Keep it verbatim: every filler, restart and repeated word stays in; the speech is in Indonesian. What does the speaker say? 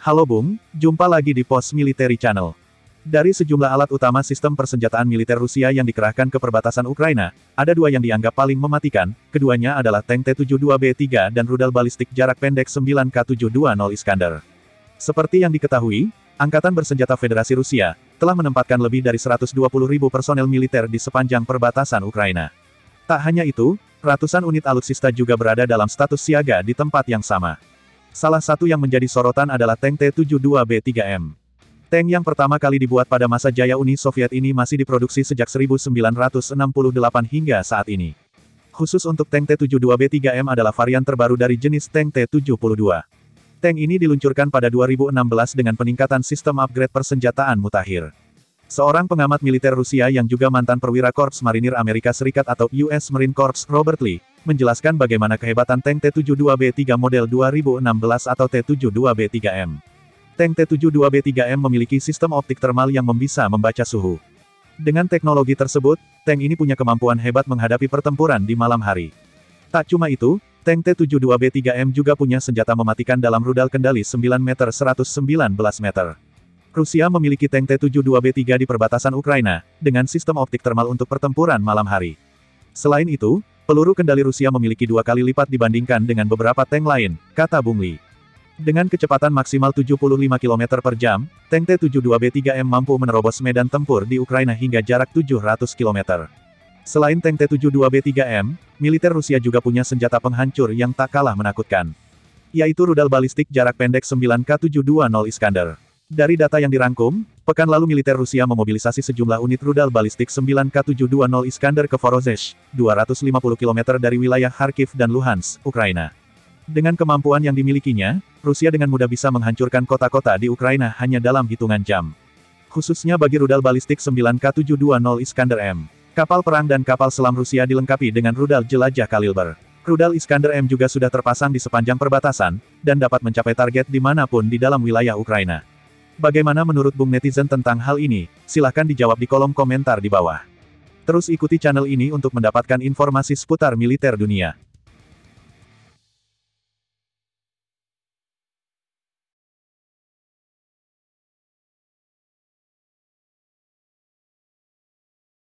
Halo Bung, jumpa lagi di Pos Military Channel. Dari sejumlah alat utama sistem persenjataan militer Rusia yang dikerahkan ke perbatasan Ukraina, ada dua yang dianggap paling mematikan, keduanya adalah tank T tujuh puluh dua B tiga dan rudal balistik jarak pendek sembilan K tujuh dua nol Iskander. Seperti yang diketahui, Angkatan Bersenjata Federasi Rusia telah menempatkan lebih dari seratus dua puluh ribu personel militer di sepanjang perbatasan Ukraina. Tak hanya itu, ratusan unit alutsista juga berada dalam status siaga di tempat yang sama. Salah satu yang menjadi sorotan adalah tank T tujuh puluh dua B tiga M. Tank yang pertama kali dibuat pada masa jaya Uni Soviet ini masih diproduksi sejak seribu sembilan ratus enam puluh delapan hingga saat ini. Khusus untuk tank T tujuh puluh dua B tiga M adalah varian terbaru dari jenis tank T tujuh puluh dua. Tank ini diluncurkan pada dua ribu enam belas dengan peningkatan sistem upgrade persenjataan mutakhir. Seorang pengamat militer Rusia yang juga mantan perwira Korps Marinir Amerika Serikat atau U S Marine Corps, Robert Lee, menjelaskan bagaimana kehebatan tank T tujuh puluh dua B tiga model dua ribu enam belas atau T tujuh puluh dua B tiga M. Tank T tujuh puluh dua B tiga M memiliki sistem optik termal yang bisa membaca suhu. Dengan teknologi tersebut, tank ini punya kemampuan hebat menghadapi pertempuran di malam hari. Tak cuma itu, tank T tujuh puluh dua B tiga M juga punya senjata mematikan dalam rudal kendali sembilan meter seratus sembilan belas meter. Rusia memiliki tank T tujuh puluh dua B tiga di perbatasan Ukraina, dengan sistem optik termal untuk pertempuran malam hari. Selain itu, peluru kendali Rusia memiliki dua kali lipat dibandingkan dengan beberapa tank lain, kata Bung Lee. Dengan kecepatan maksimal tujuh puluh lima kilometer per jam, tank T tujuh puluh dua B tiga M mampu menerobos medan tempur di Ukraina hingga jarak tujuh ratus kilometer. Selain tank T tujuh puluh dua B tiga M, militer Rusia juga punya senjata penghancur yang tak kalah menakutkan, yaitu rudal balistik jarak pendek sembilan K tujuh dua nol Iskander. Dari data yang dirangkum, pekan lalu militer Rusia memobilisasi sejumlah unit rudal balistik sembilan K tujuh dua nol Iskander ke Vorozheh, dua ratus lima puluh kilometer dari wilayah Kharkiv dan Luhansk, Ukraina. Dengan kemampuan yang dimilikinya, Rusia dengan mudah bisa menghancurkan kota-kota di Ukraina hanya dalam hitungan jam. Khususnya bagi rudal balistik sembilan K tujuh dua nol Iskander M. Kapal perang dan kapal selam Rusia dilengkapi dengan rudal jelajah kaliber. Rudal Iskander M juga sudah terpasang di sepanjang perbatasan, dan dapat mencapai target dimanapun di dalam wilayah Ukraina. Bagaimana menurut Bung netizen tentang hal ini? Silahkan dijawab di kolom komentar di bawah. Terus ikuti channel ini untuk mendapatkan informasi seputar militer dunia.